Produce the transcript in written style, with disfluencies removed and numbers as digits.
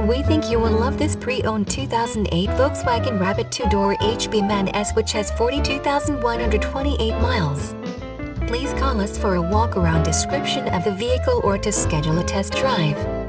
We think you will love this pre-owned 2008 Volkswagen Rabbit 2-door HB Man S, which has 42,128 miles. Please call us for a walk-around description of the vehicle or to schedule a test drive.